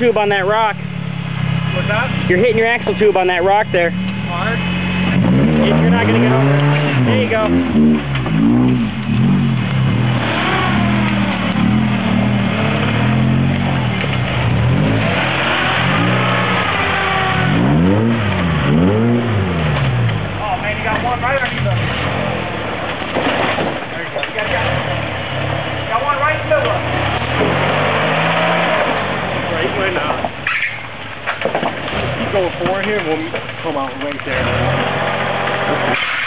tube on that rock. What's that? You're hitting your axle tube on that rock there. Hard? You're not going to get over it. There you go. Oh man, you got one right underneath the... There you go. You got one right in the middle. Right now. Keep going forward here, we'll come out right there.